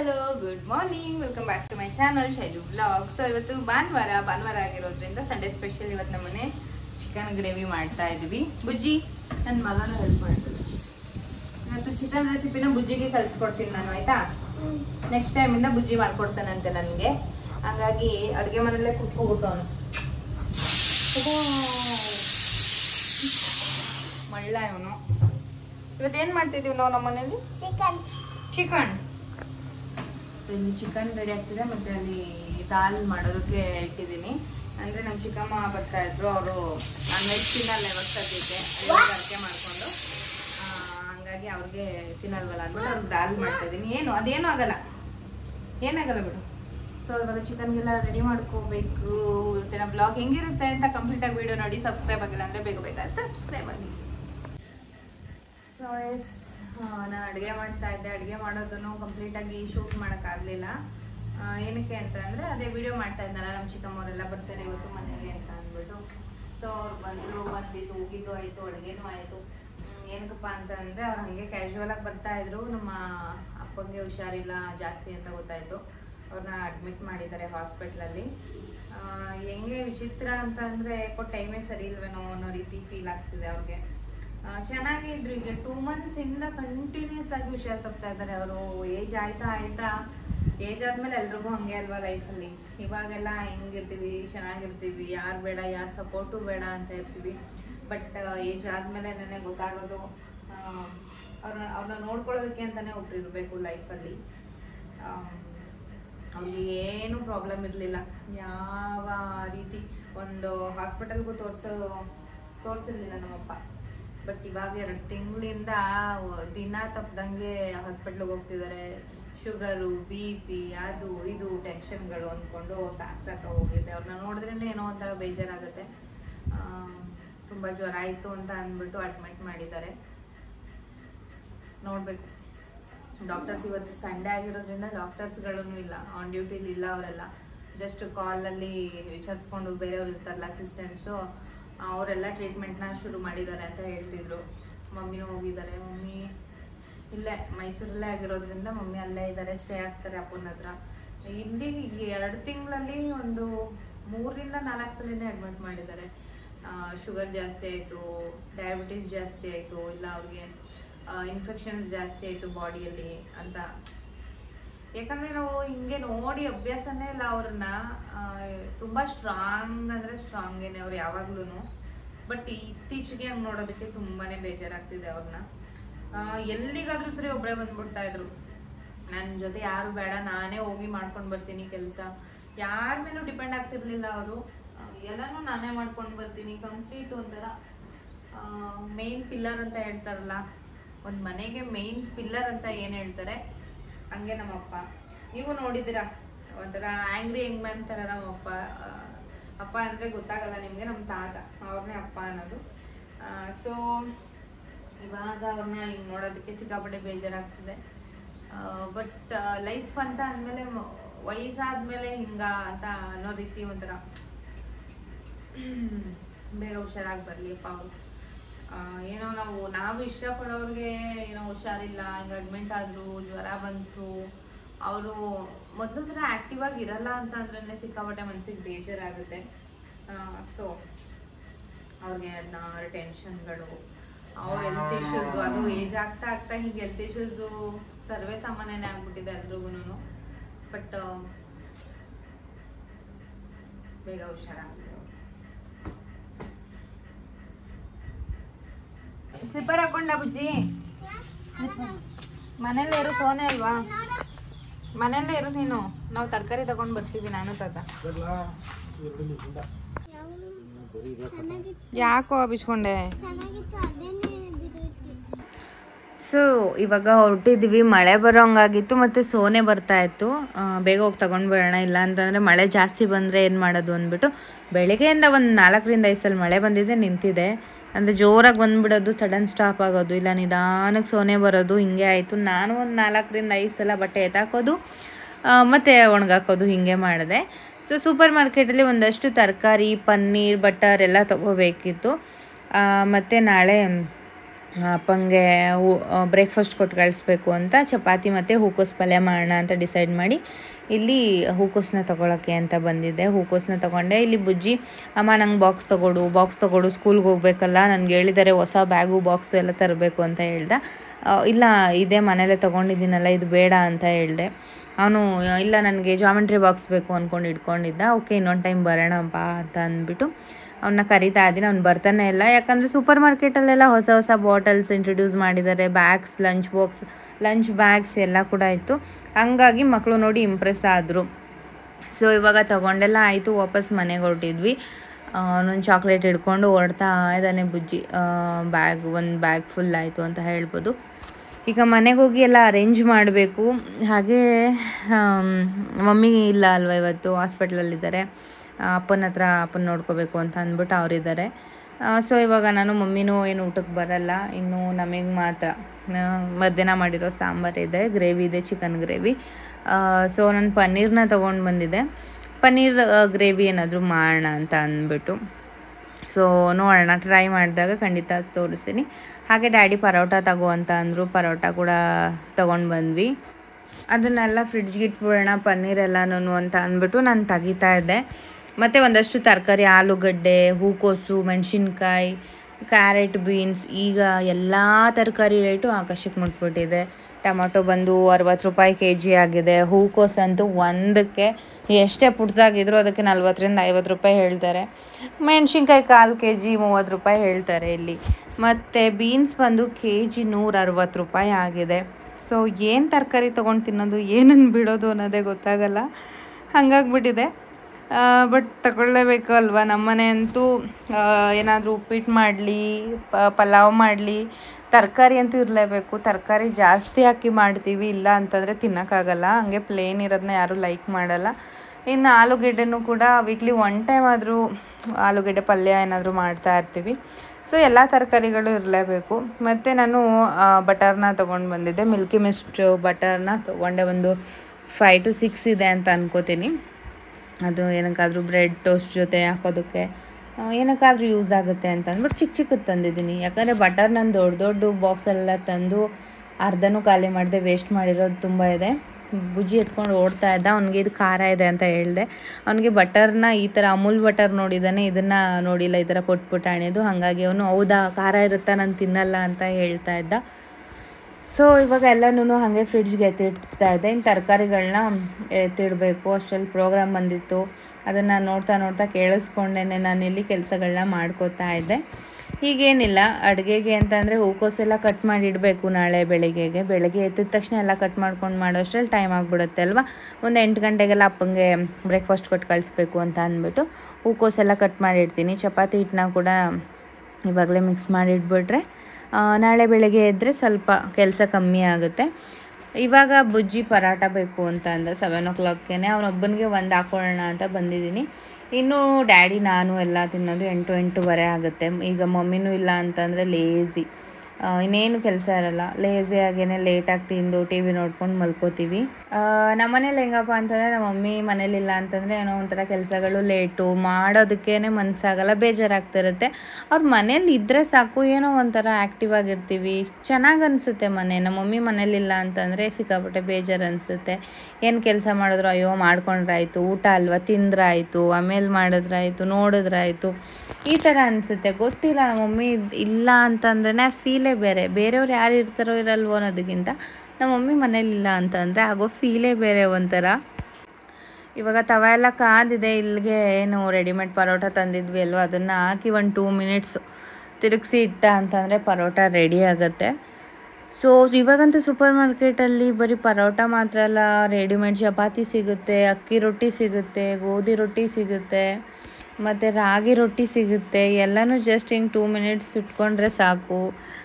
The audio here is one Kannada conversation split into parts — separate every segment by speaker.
Speaker 1: Hello good morning, welcome back to my channel Shailu vlog. So ಇವತ್ತು ಭಾನುವಾರ ಆಗಿರೋದ್ರಿಂದ ಸಂಡೇ ಸ್ಪೆಷಲ್ ಇವತ್ತು ನಮ್ಮನೆ ಚಿಕನ್ ಗ್ರೇವಿ ಮಾಡ್ತಾ ಇದ್ವಿ. ಬುಜ್ಜಿ ನನ್ನ ಮಗನೂ ಹೆಲ್ಪ್ ಮಾಡ್ತೀವಿ. ಇವತ್ತು ಚಿಕನ್ ರೆಸಿಪಿನ ಬುಜ್ಜಿಗೆ ಕಲಿಸ್ಕೊಡ್ತೀನಿ ನಾನು, ಆಯ್ತಾ? ನೆಕ್ಸ್ಟ್ ಟೈಮಿಂದ ಬುಜ್ಜಿ ಮಾಡ್ಕೊಡ್ತಾನಂತೆ ನನಗೆ. ಹಾಗಾಗಿ ಅಡುಗೆ ಮನೆಯಲ್ಲೇ ಕುತ್ಕೊಬಿಟ್ಟು ಅವನು ಮಳ್ಳ ಇವನು. ಇವತ್ತೇನು ಮಾಡ್ತಿದ್ದೀವಿ ನಾವು ನಮ್ಮ ಮನೇಲಿ? ಚಿಕನ್. ಇಲ್ಲಿ ಚಿಕನ್ ರೆಡಿ ಆಗ್ತಿದೆ, ಮತ್ತೆ ಅಲ್ಲಿ ದಾಲ್ ಮಾಡೋದಕ್ಕೆ ಇಟ್ಟಿದ್ದೀನಿ. ಅಂದರೆ ನಮ್ಮ ಚಿಕ್ಕಮ್ಮ ಬರ್ತಾ ಇದ್ರು, ಅವರು ನಾನ್ ವೆಜ್ ತಿನ್ನಲ್ಲ ಇವಾಗ ಸದ್ಯಕ್ಕೆ, ಅಡುಗೆ ಮಾಡಿಕೊಂಡು. ಹಂಗಾಗಿ ಅವ್ರಿಗೆ ತಿನ್ನಲ್ವಲ್ಲ ಅಂದ್ಬಿಟ್ಟು ಅವ್ರಿಗೆ ದಾಲ್ ಮಾಡ್ತಾ ಇದ್ದೀನಿ. ಅದೇನು ಆಗಲ್ಲ, ಏನಾಗಲ್ಲ ಬಿಡು. ಸೊ ಇವಾಗ ಚಿಕನ್ಗೆಲ್ಲ ರೆಡಿ ಮಾಡ್ಕೋಬೇಕು. ಇವತ್ತಿನ ಬ್ಲಾಗ್ ಹೆಂಗಿರುತ್ತೆ ಅಂತ ಕಂಪ್ಲೀಟಾಗಿ ವಿಡಿಯೋ ನೋಡಿ. ಸಬ್ಸ್ಕ್ರೈಬ್ ಆಗಿಲ್ಲ ಅಂದರೆ ಬೇಗ ಸಬ್ಸ್ಕ್ರೈಬ್ ಆಗಿ. ಸೊ ಎಸ್, ನಾನು ಅಡುಗೆ ಮಾಡ್ತಾ ಇದ್ದೆ. ಅಡುಗೆ ಮಾಡೋದನ್ನು ಕಂಪ್ಲೀಟಾಗಿ ಶೂಟ್ ಮಾಡೋಕ್ಕಾಗಲಿಲ್ಲ. ಏನಕ್ಕೆ ಅಂತ ಅಂದರೆ ಅದೇ ವಿಡಿಯೋ ಮಾಡ್ತಾ ಇದ್ದಲ್ಲ, ನಮ್ಮ ಚಿಕ್ಕಮ್ಮವರೆಲ್ಲ ಬರ್ತಾರೆ ಇವತ್ತು ಮನೆಗೆ ಅಂತ ಅಂದ್ಬಿಟ್ಟು. ಸೊ ಅವ್ರು ಬಂದಿದ್ದು ಹೋಗಿದ್ದು ಆಯಿತು, ಅಡುಗೆನೂ ಆಯಿತು. ಏನಕ್ಕಪ್ಪ ಅಂತ ಅಂದರೆ ಅವ್ರು ಹಾಗೆ ಕ್ಯಾಶುವಲಾಗಿ ಬರ್ತಾಯಿದ್ರು. ನಮ್ಮ ಅಪ್ಪಂಗೆ ಹುಷಾರಿಲ್ಲ ಜಾಸ್ತಿ ಅಂತ ಗೊತ್ತಾಯಿತು. ಅವ್ರನ್ನ ಅಡ್ಮಿಟ್ ಮಾಡಿದ್ದಾರೆ ಹಾಸ್ಪಿಟ್ಲಲ್ಲಿ. ಹೆಂಗೆ ವಿಚಿತ್ರ ಅಂತ ಅಂದರೆ ಟೈಮೇ ಸರಿ ಇಲ್ವೇನೋ ಅನ್ನೋ ರೀತಿ ಫೀಲ್ ಆಗ್ತಿದೆ ಅವ್ರಿಗೆ. ಚೆನ್ನಾಗಿದ್ರು. ಈಗ 2 ಮಂತ್ಸಿಂದ ಕಂಟಿನ್ಯೂಸ್ ಆಗಿ ಹುಷಾರು ತಪ್ತಾ ಇದ್ದಾರೆ ಅವರು. ಏಜ್ ಆಯ್ತಾ ಏಜ್ ಆದಮೇಲೆ ಎಲ್ರಿಗೂ ಹಾಗೆ ಅಲ್ವಾ ಲೈಫಲ್ಲಿ. ಇವಾಗೆಲ್ಲ ಹೆಂಗಿರ್ತೀವಿ, ಚೆನ್ನಾಗಿರ್ತೀವಿ, ಯಾರು ಬೇಡ, ಯಾರು ಸಪೋರ್ಟು ಬೇಡ ಅಂತ ಇರ್ತೀವಿ. ಬಟ್ ಏಜ್ ಆದಮೇಲೆ ನನಗೆ ಗೊತ್ತಾಗೋದು ಅವ್ರನ್ನ ನೋಡ್ಕೊಳ್ಳೋದಕ್ಕೆ ಅಂತಲೇ ಒಬ್ಬರಿರಬೇಕು ಲೈಫಲ್ಲಿ. ಅವ್ರಿಗೆ ಏನೂ ಪ್ರಾಬ್ಲಮ್ ಇರಲಿಲ್ಲ, ಯಾವ ರೀತಿ ಒಂದು ಹಾಸ್ಪಿಟಲ್ಗೂ ತೋರಿಸಿರ್ಲಿಲ್ಲ ನಮ್ಮಪ್ಪ. ಬಟ್ ಇವಾಗ 2 ತಿಂಗಳಿಂದ ದಿನ ತಪ್ಪದಂಗೆ ಹಾಸ್ಪಿಟ್ಲಿಗೆ ಹೋಗ್ತಿದ್ದಾರೆ. ಶುಗರು, BP, ಅದು ಇದು ಟೆನ್ಷನ್ಗಳು ಅಂದ್ಕೊಂಡು ಸಾಕು ಹೋಗಿದೆ. ಅವ್ರನ್ನ ನೋಡಿದ್ರೇ ಏನೋ ಒಂಥರ ಬೇಜಾರಾಗುತ್ತೆ. ತುಂಬ ಜ್ವರ ಆಯಿತು ಅಂತ ಅಂದ್ಬಿಟ್ಟು ಅಡ್ಮಿಟ್ ಮಾಡಿದ್ದಾರೆ. ನೋಡಬೇಕು. ಡಾಕ್ಟರ್ಸ್ ಇವತ್ತು ಸಂಡೇ ಆಗಿರೋದ್ರಿಂದ ಡಾಕ್ಟರ್ಸ್ಗಳೂ ಇಲ್ಲ, ಆನ್ ಡ್ಯೂಟಿಲಿ ಇಲ್ಲ ಅವರೆಲ್ಲ. ಜಸ್ಟ್ ಕಾಲಲ್ಲಿ ವಿಚಾರಿಸ್ಕೊಂಡು ಬೇರೆಯವ್ರು ಇರ್ತಾರಲ್ಲ ಅಸಿಸ್ಟೆಂಟ್ಸು, ಅವರೆಲ್ಲ ಟ್ರೀಟ್ಮೆಂಟ್ನ ಶುರು ಮಾಡಿದ್ದಾರೆ ಅಂತ ಹೇಳ್ತಿದ್ರು. ಮಮ್ಮಿನೂ ಹೋಗಿದ್ದಾರೆ. ಮಮ್ಮಿ ಇಲ್ಲೇ ಮೈಸೂರಲ್ಲೇ ಆಗಿರೋದ್ರಿಂದ ಮಮ್ಮಿ ಅಲ್ಲೇ ಇದ್ದಾರೆ, ಸ್ಟೇ ಆಗ್ತಾರೆ ಅಪ್ಪನ ಹತ್ರ. ಇಲ್ಲಿ 2 ತಿಂಗಳಲ್ಲಿ ಒಂದು 3ರಿಂದ 4 ಸಲನೇ ಅಡ್ಮಿಟ್ ಮಾಡಿದ್ದಾರೆ. ಶುಗರ್ ಜಾಸ್ತಿ ಆಯಿತು, ಡಯಾಬಿಟೀಸ್ ಜಾಸ್ತಿ ಆಯಿತು, ಇಲ್ಲ ಅವ್ರಿಗೆ ಇನ್ಫೆಕ್ಷನ್ಸ್ ಜಾಸ್ತಿ ಆಯಿತು ಬಾಡಿಯಲ್ಲಿ ಅಂತ. ಯಾಕಂದರೆ ನಾವು ಹಿಂಗೆ ನೋಡಿ ಅಭ್ಯಾಸನೇ ಇಲ್ಲ ಅವ್ರನ್ನ. ತುಂಬ ಸ್ಟ್ರಾಂಗ್ ಅಂದರೆ ಸ್ಟ್ರಾಂಗೇನೆ ಅವ್ರು ಯಾವಾಗ್ಲೂ. ಬಟ್ ಇತ್ತೀಚೆಗೆ ಹಂಗೆ ನೋಡೋದಕ್ಕೆ ತುಂಬಾ ಬೇಜಾರಾಗ್ತಿದೆ ಅವ್ರನ್ನ. ಎಲ್ಲಿಗಾದ್ರೂ ಸರಿ ಒಬ್ಬರೇ ಬಂದ್ಬಿಡ್ತಾಯಿದ್ರು. ನನ್ನ ಜೊತೆ ಯಾರು ಬೇಡ, ನಾನೇ ಹೋಗಿ ಮಾಡ್ಕೊಂಡು ಬರ್ತೀನಿ ಕೆಲಸ. ಯಾರ ಮೇಲೂ ಡಿಪೆಂಡ್ ಆಗ್ತಿರ್ಲಿಲ್ಲ ಅವರು. ಎಲ್ಲನೂ ನಾನೇ ಮಾಡ್ಕೊಂಡು ಬರ್ತೀನಿ. ಕಂಪ್ಲೀಟ್ ಒಂಥರ ಮೇನ್ ಪಿಲ್ಲರ್ ಅಂತ ಹೇಳ್ತಾರಲ್ಲ, ಒಂದು ಮನೆಗೆ ಮೇನ್ ಪಿಲ್ಲರ್ ಅಂತ ಏನು ಹೇಳ್ತಾರೆ ಹಂಗೆ ನಮ್ಮಪ್ಪ. ನೀವು ನೋಡಿದ್ದೀರಾ, ಒಂಥರ ಆ್ಯಂಗ್ರಿ ಮ್ಯಾನ್ ಥರ ನಮ್ಮಪ್ಪ. ಅಪ್ಪ ಅಂದರೆ ಗೊತ್ತಾಗಲ್ಲ ನಿಮಗೆ, ನಮ್ಮ ತಾತ, ಅವ್ರನ್ನೇ ಅಪ್ಪ ಅನ್ನೋದು. ಸೊ ಇವಾಗ ಅವ್ರನ್ನ ಹಿಂಗೆ ನೋಡೋದಕ್ಕೆ ಸಿಕ್ಕಾಪಟ್ಟೆ ಬೇಜಾರಾಗ್ತದೆ. ಬಟ್ ಲೈಫ್ ಅಂತ ಅಂದಮೇಲೆ ವಯಸ್ಸಾದ್ಮೇಲೆ ಹಿಂಗ ಅಂತ ಅನ್ನೋ ರೀತಿ ಒಂಥರ ಬೇಗ ಹುಷಾರಾಗಿ ಬರಲಿಪ್ಪ ಅವರು. ಏನೋ ನಾವು ಇಷ್ಟಪಡೋರಿಗೆ ಏನೋ ಹುಷಾರಿಲ್ಲ, ಹಿಂಗೆ ಅಡ್ಮಿಟ್ ಆದರು, ಜ್ವರ ಬಂತು. ಅವರು ಮೊದಲು ಥರ ಆ್ಯಕ್ಟಿವ್ ಆಗಿ ಇರಲ್ಲ ಅಂತ ಅಂದ್ರೆ ಸಿಕ್ಕಾಪಟ್ಟೆ ಮನಸ್ಸಿಗೆ ಬೇಜಾರಾಗುತ್ತೆ. ಸೊ ಅವ್ರಿಗೆ ಅದನ್ನ ಟೆನ್ಷನ್ಗಳು, ಅವ್ರ ಹೆಲ್ತ್ ಇಶ್ಯೂಸು, ಅದು ಏಜ್ ಆಗ್ತಾ ಹೀಗೆ ಹೆಲ್ತ್ ಇಶ್ಯೂಸು ಸರ್ವೇ ಸಾಮಾನ್ಯನೇ ಆಗ್ಬಿಟ್ಟಿದೆ ಎಲ್ರಿಗೂ. ಬಟ್ ಬೇಗ ಹುಷಾರಾಗುತ್ತೆ. ಸ್ಲಿಪ್ಪರ್ ಹಾಕೊಂಡ ಬುಜ್ಜಿ? ಮನೇಲೇ ಇರು, ಸೋನೆ ಅಲ್ವಾ? ಮನೇಲೇ ಇರು ನೀನು. ನಾವು ತರಕಾರಿ ತಗೊಂಡು ಬರ್ತೀವಿ ನಾನು ತಾತ. ಯಾಕೋ ಬಿಚ್ಕೊಂಡೆ? ಸೊ ಇವಾಗ ಹೊರಟಿದ್ವಿ. ಮಳೆ ಬರೋಂಗಾಗಿತ್ತು ಮತ್ತು ಸೋನೆ ಬರ್ತಾ ಇತ್ತು. ಬೇಗ ಹೋಗಿ ತಗೊಂಡು ಬರೋಣ, ಇಲ್ಲ ಅಂತಂದರೆ ಮಳೆ ಜಾಸ್ತಿ ಬಂದರೆ ಏನು ಮಾಡೋದು ಅಂದ್ಬಿಟ್ಟು ಬೆಳಗ್ಗೆಯಿಂದ ಒಂದು 4ರಿಂದ 5 ಸಲ ಮಳೆ ಬಂದಿದೆ, ನಿಂತಿದೆ. ಅಂದರೆ ಜೋರಾಗಿ ಬಂದುಬಿಡೋದು, ಸಡನ್ ಸ್ಟಾಪ್ ಆಗೋದು, ಇಲ್ಲ ನಿಧಾನಕ್ಕೆ ಸೋನೆ ಬರೋದು, ಹಿಂಗೆ ಆಯಿತು. ನಾನು ಒಂದು 4ರಿಂದ 5 ಸಲ ಬಟ್ಟೆ ಎತ್ತಾಕೋದು ಮತ್ತು ಒಣಗಾಕೋದು ಹಿಂಗೆ ಮಾಡಿದೆ. ಸೊ ಸೂಪರ್ ಮಾರ್ಕೆಟಲ್ಲಿ ಒಂದಷ್ಟು ತರಕಾರಿ, ಪನ್ನೀರ್, ಬಟರ್ ಎಲ್ಲ ತೊಗೋಬೇಕಿತ್ತು. ಮತ್ತು ನಾಳೆ ಅಪ್ಪಂಗೆ ಬ್ರೇಕ್ಫಾಸ್ಟ್ ಕೊಟ್ಟು ಕಳಿಸ್ಬೇಕು ಅಂತ ಚಪಾತಿ ಮತ್ತು ಹೂಕೋಸು ಪಲ್ಯ ಮಾಡೋಣ ಅಂತ ಡಿಸೈಡ್ ಮಾಡಿ ಇಲ್ಲಿ ಹೂಕೋಸನ್ನ ತೊಗೊಳಕ್ಕೆ ಅಂತ ಬಂದಿದ್ದೆ. ಹೂಕೋಸನ್ನ ತೊಗೊಂಡೆ. ಇಲ್ಲಿ ಬುಜ್ಜಿ ಅಮ್ಮ ನಂಗೆ ಬಾಕ್ಸ್ ತೊಗೊಡು ಸ್ಕೂಲ್ಗೆ ಹೋಗ್ಬೇಕಲ್ಲ, ನನಗೆ ಹೇಳಿದ್ದಾರೆ ಹೊಸ ಬ್ಯಾಗು ಬಾಕ್ಸು ಎಲ್ಲ ತರಬೇಕು ಅಂತ ಹೇಳ್ದೆ. ಇಲ್ಲ ಇದೇ ಮನೇಲೇ ತೊಗೊಂಡಿದ್ದೀನಲ್ಲ ಇದು ಬೇಡ ಅಂತ ಹೇಳಿದೆ. ಅವನು ಇಲ್ಲ ನನಗೆ ಜಾಮೆಂಟ್ರಿ ಬಾಕ್ಸ್ ಬೇಕು ಅಂದ್ಕೊಂಡು ಇಟ್ಕೊಂಡಿದ್ದ. ಓಕೆ ಇನ್ನೊಂದು ಟೈಮ್ ಬರೋಣಪ್ಪ ಅಂತ ಅಂದ್ಬಿಟ್ಟು ಅವನ್ನ ಕರಿತಾ ಇದ್ದೀನಿ. ಅವ್ನು ಬರ್ತಾನೆ ಇಲ್ಲ, ಯಾಕಂದರೆ ಸೂಪರ್ ಮಾರ್ಕೆಟಲ್ಲೆಲ್ಲ ಹೊಸ ಬಾಟಲ್ಸ್ ಇಂಟ್ರೊಡ್ಯೂಸ್ ಮಾಡಿದ್ದಾರೆ, ಬ್ಯಾಗ್ಸ್, ಲಂಚ್ ಬ್ಯಾಗ್ಸ್ ಎಲ್ಲ ಕೂಡ ಇತ್ತು. ಹಂಗಾಗಿ ಮಕ್ಕಳು ನೋಡಿ ಇಂಪ್ರೆಸ್ ಆದರು. ಸೊ ಇವಾಗ ತೊಗೊಂಡೆಲ್ಲ ಆಯಿತು, ವಾಪಸ್ ಮನೆಗೆ ಹೊರಟಿದ್ವಿ. ಅವನೊಂದು ಚಾಕ್ಲೇಟ್ ಹಿಡ್ಕೊಂಡು ಹೊರಡ್ತಾ ಇದ್ದಾನೆ ಬುಜ್ಜಿ. ಒಂದು ಬ್ಯಾಗ್ ಫುಲ್ ಆಯಿತು ಅಂತ ಹೇಳ್ಬೋದು. ಈಗ ಮನೆಗೆ ಹೋಗಿ ಎಲ್ಲ ಅರೇಂಜ್ ಮಾಡಬೇಕು. ಹಾಗೇ ಮಮ್ಮಿ ಇಲ್ಲ ಅಲ್ವ ಇವತ್ತು, ಹಾಸ್ಪಿಟ್ಲಲ್ಲಿದ್ದಾರೆ. ಅಪ್ಪನ ನೋಡ್ಕೋಬೇಕು ಅಂತ ಅಂದ್ಬಿಟ್ಟು ಅವರಿದ್ದಾರೆ. ಸೊ ಇವಾಗ ನಾನು ಮಮ್ಮಿನೂ ಏನು ಊಟಕ್ಕೆ ಬರಲ್ಲ, ಇನ್ನು ನಮಗೆ ಮಾತ್ರ ಮಧ್ಯಾಹ್ನ ಮಾಡಿರೋ ಸಾಂಬಾರಿದೆ, ಗ್ರೇವಿ ಇದೆ, ಚಿಕನ್ ಗ್ರೇವಿ. ಸೊ ನಾನು ಪನ್ನೀರ್ನ ತೊಗೊಂಡು ಬಂದಿದ್ದೆ, ಪನ್ನೀರ್ ಗ್ರೇವಿ ಏನಾದರೂ ಮಾಡೋಣ ಅಂತ ಅಂದ್ಬಿಟ್ಟು. ಸೊ ನೋಡೋಣ, ಟ್ರೈ ಮಾಡಿದಾಗ ಖಂಡಿತ ತೋರಿಸ್ತೀನಿ. ಹಾಗೆ ಡ್ಯಾಡಿ ಪರೋಟ ತಗೋ ಅಂತ ಅಂದರು, ಪರೋಟ ಕೂಡ ತೊಗೊಂಡು ಬಂದ್ವಿ. ಅದನ್ನೆಲ್ಲ ಫ್ರಿಡ್ಜ್ಗೆ ಇಟ್ಬಿಡೋಣ ಪನ್ನೀರೆಲ್ಲನೂ ಅಂತ ಅಂದ್ಬಿಟ್ಟು ನಾನು ತೆಗಿತಾ ಇದ್ದೆ. ಮತ್ತು ಒಂದಷ್ಟು ತರಕಾರಿ, ಆಲೂಗಡ್ಡೆ, ಹೂಕೋಸು, ಮೆಣಸಿನ್ಕಾಯಿ, ಕ್ಯಾರೆಟ್, ಬೀನ್ಸ್, ಈಗ ಎಲ್ಲ ತರಕಾರಿ ರೇಟು ಆಕಾಶಕ್ಕೆ ಮುಟ್ಬಿಟ್ಟಿದೆ. ಟೊಮೊಟೊ ಬಂದು 60 ರೂಪಾಯಿ kg ಆಗಿದೆ. ಹೂಕೋಸಂತೂ ಒಂದಕ್ಕೆ ಎಷ್ಟೇ ಪುಟ್ದಾಗಿದ್ರು ಅದಕ್ಕೆ 40ರಿಂದ 50 ರೂಪಾಯಿ ಹೇಳ್ತಾರೆ. ಮೆಣಸಿನ್ಕಾಯಿ 1/4 kg 30 ರೂಪಾಯಿ ಹೇಳ್ತಾರೆ ಇಲ್ಲಿ. ಮತ್ತು ಬೀನ್ಸ್ ಬಂದು kg 160 ರೂಪಾಯಿ ಆಗಿದೆ. ಸೊ ಏನು ತರಕಾರಿ ತೊಗೊಂಡು ತಿನ್ನೋದು, ಏನನ್ನು ಬಿಡೋದು ಅನ್ನೋದೇ ಗೊತ್ತಾಗಲ್ಲ, ಹಾಗಾಗ್ಬಿಟ್ಟಿದೆ. ಬಟ್ ತಗೊಳ್ಳೇಬೇಕು ಅಲ್ವಾ. ನಮ್ಮನೆ ಅಂತೂ ಏನಾದರೂ ಉಪ್ಪಿಟ್ಟು ಮಾಡಲಿ, ಪಲಾವ್ ಮಾಡಲಿ, ತರಕಾರಿ ಅಂತೂ ಇರಲೇಬೇಕು. ತರಕಾರಿ ಜಾಸ್ತಿ ಹಾಕಿ ಮಾಡ್ತೀವಿ, ಇಲ್ಲ ಅಂತಂದರೆ ತಿನ್ನೋಕ್ಕಾಗಲ್ಲ. ಹಂಗೆ ಪ್ಲೇನ್ ಇರೋದನ್ನ ಯಾರೂ ಲೈಕ್ ಮಾಡಲ್ಲ. ಇನ್ನು ಆಲೂಗೆಡ್ಡೆನೂ ಕೂಡ ವೀಕ್ಲಿ 1 ಟೈಮ್ ಆದರೂ ಆಲೂಗೆಡ್ಡೆ ಪಲ್ಯ ಏನಾದರೂ ಮಾಡ್ತಾ ಇರ್ತೀವಿ. ಸೊ ಎಲ್ಲ ತರಕಾರಿಗಳು ಇರಲೇಬೇಕು. ಮತ್ತು ನಾನು ಬಟರ್ನ ತೊಗೊಂಡು ಬಂದಿದ್ದೆ, ಮಿಲ್ಕಿ ಮಿಸ್ಟ್ ಬಟರ್ನ ತೊಗೊಂಡೆ. ಒಂದು 5 to 6 ಇದೆ ಅಂತ ಅನ್ಕೋತೀನಿ. ಅದು ಏನಕ್ಕಾದರೂ ಬ್ರೆಡ್ ಟೋಸ್ಟ್ ಜೊತೆ ಹಾಕೋದಕ್ಕೆ ಏನಕ್ಕಾದರೂ ಯೂಸ್ ಆಗುತ್ತೆ ಅಂತ ಅಂದ್ಬಿಟ್ಟು ಚಿಕ್ಕದು ತಂದಿದ್ದೀನಿ. ಯಾಕಂದರೆ ಬಟರ್ ನಾನು ದೊಡ್ಡ ಬಾಕ್ಸೆಲ್ಲ ತಂದು ಅರ್ಧನೂ ಖಾಲಿ ಮಾಡಿದೆ, ವೇಸ್ಟ್ ಮಾಡಿರೋದು ತುಂಬ ಇದೆ. ಬುಜ್ಜಿ ಎತ್ಕೊಂಡು ಓಡ್ತಾ ಇದ್ದ, ಅವ್ನಿಗೆ ಇದು ಖಾರ ಇದೆ ಅಂತ ಹೇಳಿದೆ. ಅವನಿಗೆ ಬಟರ್ನ ಈ ಥರ ಅಮೂಲ್ ಬಟರ್ ನೋಡಿದ್ದಾನೆ, ಇದನ್ನು ನೋಡಿಲ್ಲ, ಈ ಥರ ಪುಟಾಣಿದು. ಹಾಗಾಗಿ ಅವನು ಹೌದಾ ಖಾರ ಇರುತ್ತಾ, ನಾನು ತಿನ್ನಲ್ಲ ಅಂತ ಹೇಳ್ತಾ ಇದ್ದ. ಸೊ ಇವಾಗ ಎಲ್ಲನೂ ಹಾಗೆ ಫ್ರಿಡ್ಜ್ಗೆ ಎತ್ತಿಡ್ತಾ ಇದ್ದೆ. ಇನ್ನು ತರಕಾರಿಗಳನ್ನ ಎತ್ತಿಡಬೇಕು. ಅಷ್ಟರಲ್ಲಿ ಪ್ರೋಗ್ರಾಮ್ ಬಂದಿತ್ತು, ಅದನ್ನು ನೋಡ್ತಾ ಕೇಳಿಸ್ಕೊಂಡೇನೆ ನಾನು ಇಲ್ಲಿ ಕೆಲಸಗಳನ್ನ ಮಾಡ್ಕೋತಾ ಇದ್ದೆ. ಈಗೇನಿಲ್ಲ ಅಡುಗೆಗೆ ಅಂತಂದರೆ ಹೂಕೋಸೆಲ್ಲ ಕಟ್ ಮಾಡಿ ಇಡಬೇಕು ನಾಳೆ ಬೆಳಗ್ಗೆ ಎತ್ತಿದ ತಕ್ಷಣ ಎಲ್ಲ ಕಟ್ ಮಾಡ್ಕೊಂಡು ಮಾಡೋ ಅಷ್ಟರಲ್ಲಿ ಟೈಮ್ ಆಗಿಬಿಡುತ್ತೆ ಅಲ್ವಾ. ಒಂದು 8 ಗಂಟೆಗೆಲ್ಲ ಅಪ್ಪಂಗೆ ಬ್ರೇಕ್ಫಾಸ್ಟ್ ಕೊಟ್ಟು ಕಳಿಸ್ಬೇಕು ಅಂತ ಅಂದ್ಬಿಟ್ಟು ಹೂಕೋಸೆಲ್ಲ ಕಟ್ ಮಾಡಿ ಇಡ್ತೀನಿ. ಚಪಾತಿ ಹಿಟ್ಟನ್ನ ಕೂಡ ಇವಾಗಲೇ ಮಿಕ್ಸ್ ಮಾಡಿ ಇಟ್ಬಿಟ್ರೆ ನಾಳೆ ಬೆಳಗ್ಗೆ ಎದ್ದರೆ ಸ್ವಲ್ಪ ಕೆಲಸ ಕಮ್ಮಿ ಆಗುತ್ತೆ. ಇವಾಗ ಬುಜ್ಜಿ ಪರಾಟ ಬೇಕು ಅಂತ ಅಂದ 7 o'clockಗೆ, ಅವನೊಬ್ಬನಿಗೆ ಒಂದು ಹಾಕೊಳ್ಳೋಣ ಅಂತ ಬಂದಿದ್ದೀನಿ. ಇನ್ನು ಡ್ಯಾಡಿ ನಾನು ಎಲ್ಲ ತಿನ್ನೋದು 8-8:15 ಆಗುತ್ತೆ. ಈಗ ಮಮ್ಮಿನೂ ಇಲ್ಲ ಅಂತಂದರೆ ಲೇಝಿ, ಇನ್ನೇನು ಕೆಲಸ ಇರಲ್ಲ, ಲೇಝಿಯಾಗೇ ಲೇಟಾಗಿ ತಿಂದು ಟಿ ವಿ ನೋಡ್ಕೊಂಡು ಮಲ್ಕೋತೀವಿ. ನಮ್ಮ ಮನೇಲಿ ಹೆಂಗಪ್ಪ ಅಂತಂದರೆ ನಮ್ಮ ಮಮ್ಮಿ ಮನೇಲಿಲ್ಲ ಅಂತಂದರೆ ಏನೋ ಒಂಥರ ಕೆಲಸಗಳು ಲೇಟು, ಮಾಡೋದಕ್ಕೇ ಮನಸ್ಸಾಗಲ್ಲ, ಬೇಜಾರಾಗ್ತಿರುತ್ತೆ. ಅವ್ರ ಮನೇಲಿ ಇದ್ದರೆ ಸಾಕು, ಏನೋ ಒಂಥರ ಆ್ಯಕ್ಟಿವ್ ಆಗಿರ್ತೀವಿ, ಚೆನ್ನಾಗಿ ಅನಿಸುತ್ತೆ ಮನೆ. ನಮ್ಮ ಮಮ್ಮಿ ಮನೇಲಿಲ್ಲ ಅಂತಂದರೆ ಸಿಕ್ಕಾಪಟ್ಟೆ ಬೇಜಾರು ಅನಿಸುತ್ತೆ. ಏನು ಕೆಲಸ ಮಾಡಿದ್ರು ಅಯ್ಯೋ ಮಾಡ್ಕೊಂಡ್ರಾಯ್ತು, ಊಟ ಅಲ್ವಾ ತಿಂದ್ರಾಯ್ತು, ಆಮೇಲೆ ಮಾಡಿದ್ರಾಯ್ತು, ನೋಡಿದ್ರಾಯ್ತು, ಈ ಥರ ಅನಿಸುತ್ತೆ. ಗೊತ್ತಿಲ್ಲ, ನಮ್ಮ ಮಮ್ಮಿ ಇಲ್ಲ ಅಂತಂದ್ರೆ ಫೀಲೇ ಬೇರೆ. ಬೇರೆಯವ್ರು ಯಾರು ಇರ್ತಾರೋ ಇರಲ್ವೋ ಅನ್ನೋದಕ್ಕಿಂತ ನಮ್ಮ ಮಮ್ಮಿ ಮನೇಲಿಲ್ಲ ಅಂತಂದರೆ ಆಗೋ ಫೀಲೇ ಬೇರೆ ಒಂಥರ. ಇವಾಗ ತವ ಎಲ್ಲ ಕಾದಿದೆ. ಇಲ್ಲಿಗೆ ಏನು ರೆಡಿಮೇಡ್ ಪರೋಟ ತಂದಿದ್ವಿ ಅಲ್ವ, ಅದನ್ನು ಹಾಕಿ ಒಂದು 2 minutes ತಿರುಗಿಸಿ ಇಟ್ಟ ಅಂತಂದರೆ ಪರೋಟ ರೆಡಿ ಆಗುತ್ತೆ. ಸೊ ಇವಾಗಂತೂ ಸೂಪರ್ ಮಾರ್ಕೆಟಲ್ಲಿ ಬರೀ ಪರೋಟ ಮಾತ್ರ ಅಲ್ಲ, ರೆಡಿಮೇಡ್ ಚಪಾತಿ ಸಿಗುತ್ತೆ, ಅಕ್ಕಿ ರೊಟ್ಟಿ ಸಿಗುತ್ತೆ, ಗೋಧಿ ರೊಟ್ಟಿ ಸಿಗುತ್ತೆ, ಮತ್ತು ರಾಗಿ ರೊಟ್ಟಿ ಸಿಗುತ್ತೆ. ಎಲ್ಲನೂ ಜಸ್ಟ್ ಹಿಂಗೆ 2 minutes ಸುಟ್ಕೊಂಡ್ರೆ ಸಾಕು.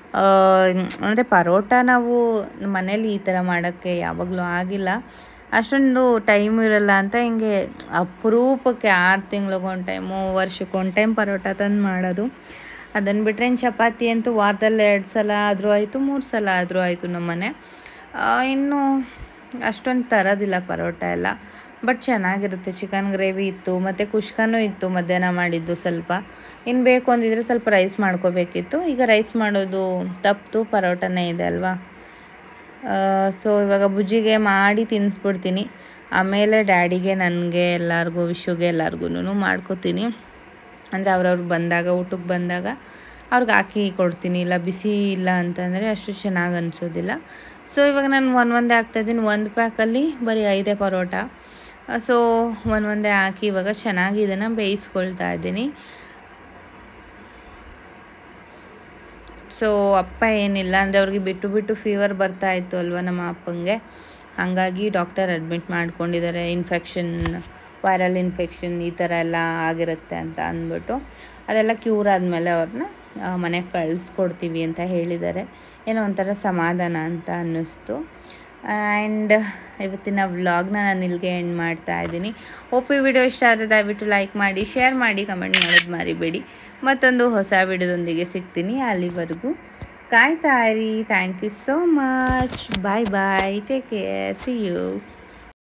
Speaker 1: ಅಂದರೆ ಪರೋಟ ನಾವು ಮನೇಲಿ ಈ ಥರ ಮಾಡೋಕ್ಕೆ ಯಾವಾಗಲೂ ಆಗಿಲ್ಲ, ಅಷ್ಟೊಂದು ಟೈಮ್ ಇರಲ್ಲ ಅಂತ ಹಿಂಗೆ ಅಪರೂಪಕ್ಕೆ 6 ತಿಂಗ್ಳಿಗೊಂದು ಟೈಮು, ವರ್ಷಕ್ಕೊಂದು ಟೈಮ್ ಪರೋಟ ತಂದು ಮಾಡೋದು. ಅದನ್ನು ಬಿಟ್ಟರೆ ಚಪಾತಿ ಅಂತೂ ವಾರದಲ್ಲಿ 2 ಸಲ ಆದರೂ ಆಯಿತು, 3 ಸಲ ಆದರೂ ಆಯಿತು ನಮ್ಮನೆ. ಇನ್ನು ಅಷ್ಟೊಂದು ತರೋದಿಲ್ಲ ಪರೋಟ ಎಲ್ಲ. ಬಟ್ ಚೆನ್ನಾಗಿರುತ್ತೆ. ಚಿಕನ್ ಗ್ರೇವಿ ಇತ್ತು ಮತ್ತು ಕುಷ್ಕನೂ ಇತ್ತು ಮಧ್ಯಾಹ್ನ ಮಾಡಿದ್ದು ಸ್ವಲ್ಪ. ಇನ್ನು ಬೇಕು ಅಂದಿದ್ರೆ ಸ್ವಲ್ಪ ರೈಸ್ ಮಾಡ್ಕೋಬೇಕಿತ್ತು. ಈಗ ರೈಸ್ ಮಾಡೋದು ತಪ್ಪಿತು, ಪರೋಟನೇ ಇದೆ ಅಲ್ವಾ. ಸೊ ಇವಾಗ ಬುಜ್ಜಿಗೆ ಮಾಡಿ ತಿನ್ನಿಸ್ಬಿಡ್ತೀನಿ. ಆಮೇಲೆ ಡ್ಯಾಡಿಗೆ, ನನಗೆ, ಎಲ್ಲರಿಗೂ, ವಿಶುಗೆ ಎಲ್ಲರಿಗೂ ಮಾಡ್ಕೋತೀನಿ. ಅಂದರೆ ಅವ್ರವ್ರು ಬಂದಾಗ, ಊಟಕ್ಕೆ ಬಂದಾಗ ಅವ್ರಿಗೆ ಹಾಕಿ ಕೊಡ್ತೀನಿ. ಇಲ್ಲ ಬಿಸಿ ಇಲ್ಲ ಅಂತಂದರೆ ಅಷ್ಟು ಚೆನ್ನಾಗಿ ಅನಿಸೋದಿಲ್ಲ. ಸೊ ಇವಾಗ ನಾನು ಒಂದೇ ಹಾಕ್ತಾಯಿದ್ದೀನಿ. ಒಂದು ಪ್ಯಾಕಲ್ಲಿ ಬರೀ 5 ಪರೋಟ. ಸೊ ಒಂದೇ ಹಾಕಿ ಇವಾಗ ಚೆನ್ನಾಗಿ ಇದನ್ನು ಬೇಯಿಸ್ಕೊಳ್ತಾ ಇದ್ದೀನಿ. ಸೊ ಅಪ್ಪ ಏನಿಲ್ಲ ಅಂದರೆ ಅವ್ರಿಗೆ ಬಿಟ್ಟು ಫೀವರ್ ಬರ್ತಾಯಿತ್ತು ಅಲ್ವ ನಮ್ಮ ಅಪ್ಪಂಗೆ. ಹಾಗಾಗಿ ಡಾಕ್ಟರ್ ಅಡ್ಮಿಟ್ ಮಾಡ್ಕೊಂಡಿದ್ದಾರೆ. ಇನ್ಫೆಕ್ಷನ್, ವೈರಲ್ ಇನ್ಫೆಕ್ಷನ್ ಈ ಥರ ಎಲ್ಲ ಆಗಿರುತ್ತೆ ಅಂತ ಅಂದ್ಬಿಟ್ಟು ಅದೆಲ್ಲ ಕ್ಯೂರ್ ಆದಮೇಲೆ ಅವ್ರನ್ನ ಮನೆಗೆ ಕಳಿಸ್ಕೊಡ್ತೀವಿ ಅಂತ ಹೇಳಿದ್ದಾರೆ. ಏನೋ ಒಂಥರ ಸಮಾಧಾನ ಅಂತ ಅನ್ನಿಸ್ತು. ಆ್ಯಂಡ್ ಇವತ್ತಿನ ವ್ಲಾಗ್ನ ನಾನು ಇಲ್ಲಿಗೆ ಎಂಡ್ ಮಾಡ್ತಾ ಇದ್ದೀನಿ. ಹೋಪ್ ಈ ವಿಡಿಯೋ ಇಷ್ಟ ಆದರೆ ದಯವಿಟ್ಟು ಲೈಕ್ ಮಾಡಿ, ಶೇರ್ ಮಾಡಿ, ಕಮೆಂಟ್ ಮಾಡೋದು ಮರಿಬೇಡಿ. ಮತ್ತೊಂದು ಹೊಸ ವಿಡಿಯೋದೊಂದಿಗೆ ಸಿಗ್ತೀನಿ. ಅಲ್ಲಿವರೆಗೂ ಕಾಯ್ತಾ ಇರಿ. Thank you so much. Bye bye. Take care. See you.